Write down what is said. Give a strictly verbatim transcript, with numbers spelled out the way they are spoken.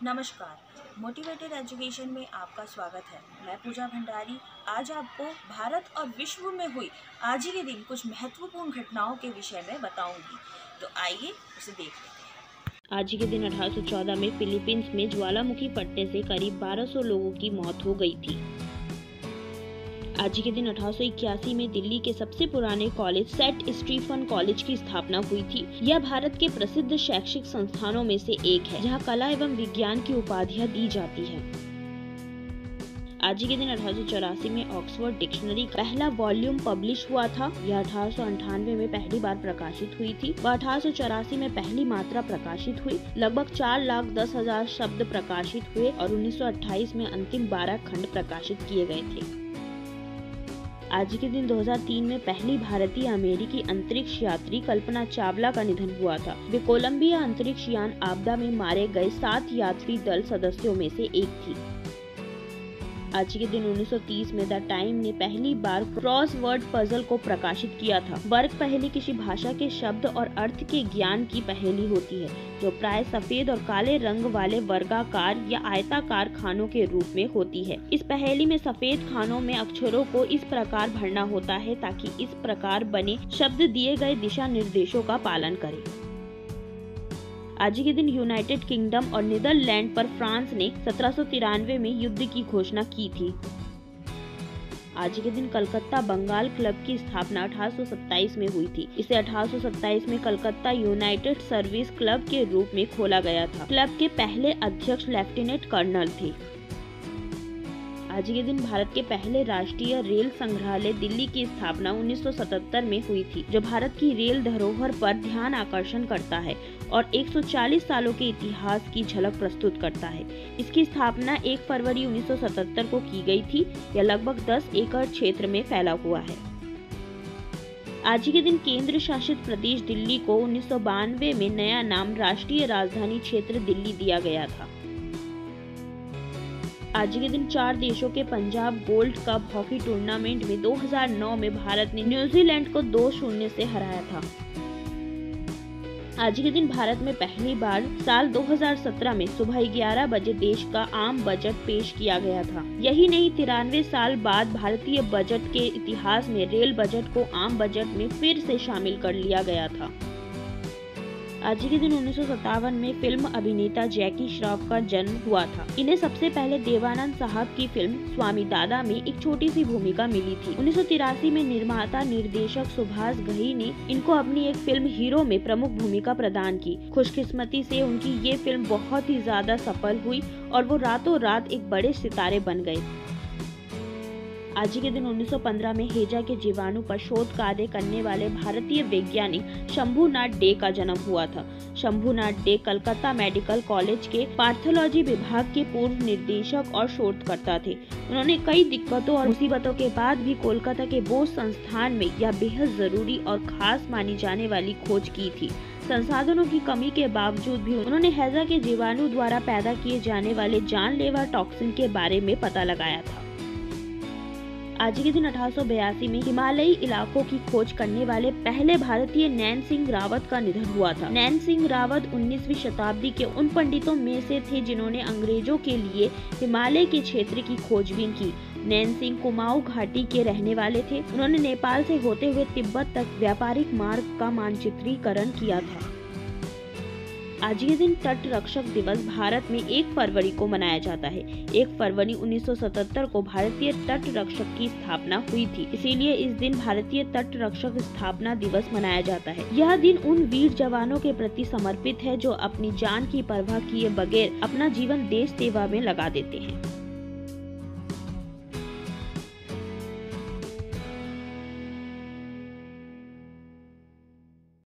नमस्कार, motivated education में आपका स्वागत है। मैं पूजा भंडारी आज आपको भारत और विश्व में हुई आज ही के दिन कुछ महत्वपूर्ण घटनाओं के विषय में बताऊंगी। तो आइए उसे देख लेते हैं। आज ही के दिन अठारह सौ चौदह में फिलीपींस में ज्वालामुखी फटने से करीब बारह सौ लोगों की मौत हो गई थी। आज ही के दिन अठारह सौ इक्यासी में दिल्ली के सबसे पुराने कॉलेज सेंट स्टीफन कॉलेज की स्थापना हुई थी। यह भारत के प्रसिद्ध शैक्षिक संस्थानों में से एक है, जहां कला एवं विज्ञान की उपाधियां दी जाती हैं। आज ही के दिन अठारह सौ चौरासी में ऑक्सफोर्ड डिक्शनरी का पहला वॉल्यूम पब्लिश हुआ था। यह अठारह सौ अंठानवे में पहली बार प्रकाशित हुई थी व अठारह सौ चौरासी में पहली मात्रा प्रकाशित हुई। लगभग चार लाख दस हजार शब्द प्रकाशित हुए और उन्नीस सौ अट्ठाईस में अंतिम बारह खंड प्रकाशित किए गए थे। आज के दिन दो हज़ार तीन में पहली भारतीय अमेरिकी अंतरिक्ष यात्री कल्पना चावला का निधन हुआ था। वे कोलंबिया अंतरिक्ष यान आपदा में मारे गए सात यात्री दल सदस्यों में से एक थी। आज के दिन उन्नीस सौ तीस में द टाइम ने पहली बार क्रॉसवर्ड पजल को प्रकाशित किया था। वर्ग पहेली किसी भाषा के शब्द और अर्थ के ज्ञान की पहेली होती है, जो प्राय सफेद और काले रंग वाले वर्गाकार या आयताकार खानों के रूप में होती है। इस पहेली में सफेद खानों में अक्षरों को इस प्रकार भरना होता है ताकि इस प्रकार बने शब्द दिए गए दिशा निर्देशों का पालन करें। आज के दिन यूनाइटेड किंगडम और नीदरलैंड पर फ्रांस ने सत्रह सौ तिरानवे में युद्ध की घोषणा की थी। आज के दिन कलकत्ता बंगाल क्लब की स्थापना अठारह सौ सत्ताईस में हुई थी। इसे अठारह सौ सत्ताईस में कलकत्ता यूनाइटेड सर्विस क्लब के रूप में खोला गया था। क्लब के पहले अध्यक्ष लेफ्टिनेंट कर्नल थे। आज के दिन भारत के पहले राष्ट्रीय रेल संग्रहालय दिल्ली की स्थापना उन्नीस सौ सतहत्तर में हुई थी, जो भारत की रेल धरोहर पर ध्यान आकर्षण करता है और एक सौ चालीस सालों के इतिहास की झलक प्रस्तुत करता है। इसकी स्थापना एक फरवरी उन्नीस सौ सतहत्तर को की गई थी। यह लगभग दस एकड़ क्षेत्र में फैला हुआ है। आज के दिन केंद्र शासित प्रदेश दिल्ली को उन्नीस सौ बानवे में नया नाम राष्ट्रीय राजधानी क्षेत्र दिल्ली दिया गया था। आज के दिन चार देशों के Punjab gold cup hockey tournament में दो हज़ार नौ में भारत ने न्यूजीलैंड को दो शून्य से हराया था। आज के दिन भारत में पहली बार साल दो हज़ार सत्रह में सुबह ग्यारह बजे देश का आम बजट पेश किया गया था। यही नहीं, तिरानवे साल बाद भारतीय बजट के इतिहास में रेल बजट को आम बजट में फिर से शामिल कर लिया गया था। आज के दिन उन्नीस सौ सत्तावन में फिल्म अभिनेता जैकी श्रॉफ का जन्म हुआ था। इन्हें सबसे पहले देवानंद साहब की फिल्म स्वामी दादा में एक छोटी सी भूमिका मिली थी। उन्नीस सौ तिरासी में निर्माता निर्देशक सुभाष घई ने इनको अपनी एक फिल्म हीरो में प्रमुख भूमिका प्रदान की। खुशकिस्मती से उनकी ये फिल्म बहुत ही ज्यादा सफल हुई और वो रातों रात एक बड़े सितारे बन गए। आज के दिन उन्नीस सौ पंद्रह में हैजा के जीवाणु पर शोध कार्य करने वाले भारतीय वैज्ञानिक शंभुनाथ डे का जन्म हुआ था। शंभुनाथ डे कलकत्ता मेडिकल कॉलेज के पैथोलॉजी विभाग के पूर्व निदेशक और शोधकर्ता थे। उन्होंने कई दिक्कतों और मुसीबतों के बाद भी कोलकाता के बोस संस्थान में यह बेहद जरूरी और खास मानी जाने वाली खोज की थी। संसाधनों की कमी के बावजूद भी उन्होंने हैजा के जीवाणु द्वारा पैदा किए जाने वाले जानलेवा टॉक्सिन के बारे में पता लगाया था। आज के दिन अठारह सौ बयासी में हिमालयी इलाकों की खोज करने वाले पहले भारतीय नैन सिंह रावत का निधन हुआ था। नैन सिंह रावत उन्नीसवीं शताब्दी के उन पंडितों में से थे जिन्होंने अंग्रेजों के लिए हिमालय के क्षेत्र की खोजबीन की। नैन सिंह कुमाऊं घाटी के रहने वाले थे। उन्होंने नेपाल से होते हुए तिब्बत तक व्यापारिक मार्ग का मानचित्रीकरण किया था। आज के दिन तट रक्षक दिवस भारत में एक फरवरी को मनाया जाता है। एक फरवरी उन्नीस सौ सतहत्तर को भारतीय तट रक्षक की स्थापना हुई थी, इसीलिए इस दिन भारतीय तट रक्षक स्थापना दिवस मनाया जाता है। यह दिन उन वीर जवानों के प्रति समर्पित है जो अपनी जान की परवाह किए बगैर अपना जीवन देश सेवा में लगा देते हैं।